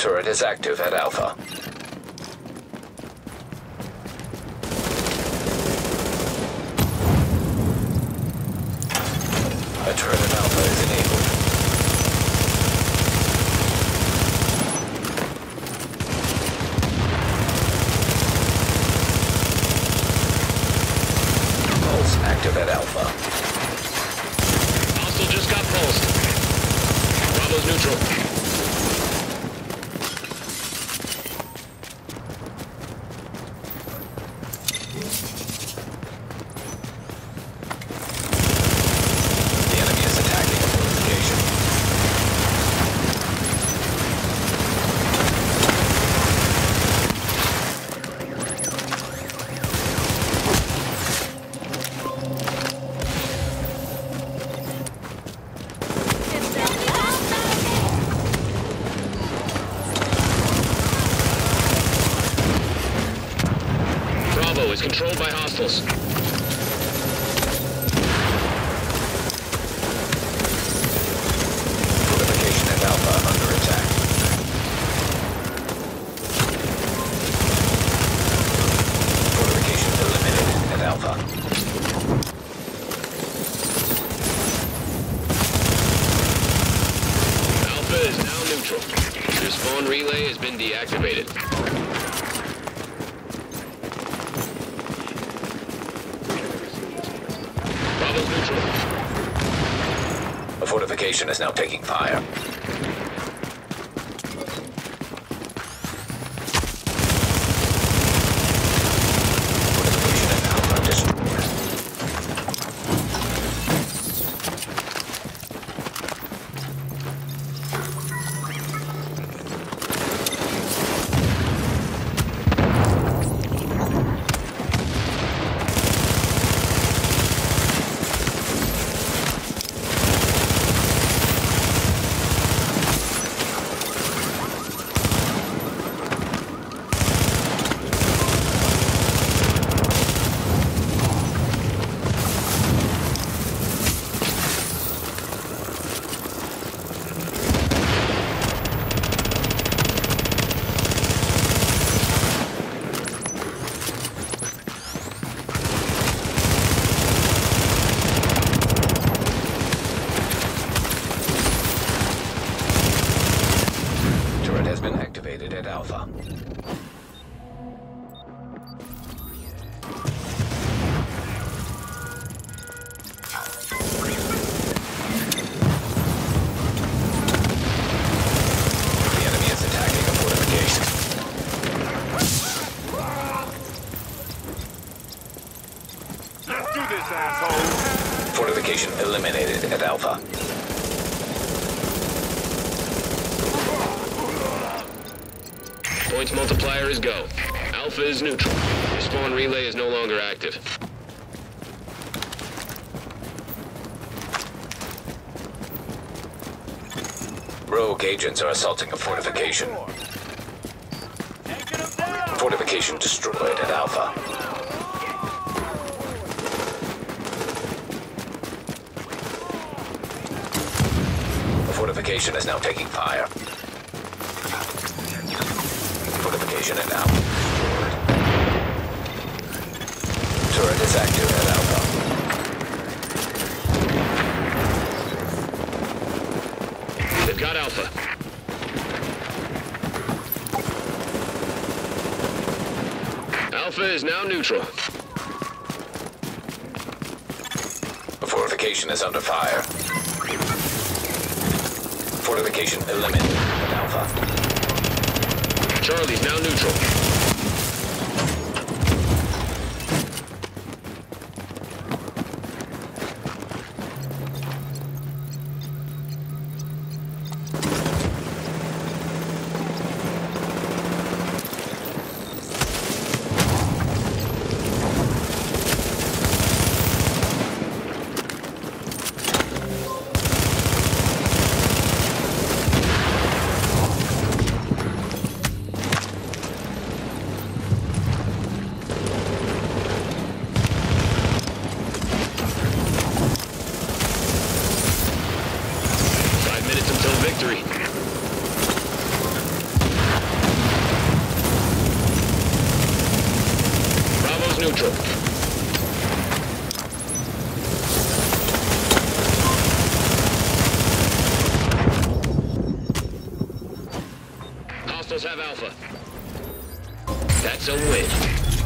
Turret is active at Alpha. A turret at Alpha is enabled. Pulse active at Alpha. Hostile just got pulsed. Bravo's neutral. Is controlled by hostiles. Fortification at Alpha under attack. Fortification eliminated at Alpha. Alpha is now neutral. Your spawn relay has been deactivated. The fortification is now taking fire. Fortification at Alpha destroyed. Has been activated at Alpha. The enemy is attacking a fortification. Let's do this, asshole! Fortification eliminated at Alpha. Points multiplier is go. Alpha is neutral. Your spawn relay is no longer active. Rogue agents are assaulting a fortification. Fortification destroyed at Alpha. The fortification is now taking fire. Fortification at Alpha. Turret is active at Alpha. They've got Alpha. Alpha is now neutral. The fortification is under fire. Fortification eliminated at Alpha. Charlie's now neutral. victory. neutral. Hostiles have Alpha. That's a win.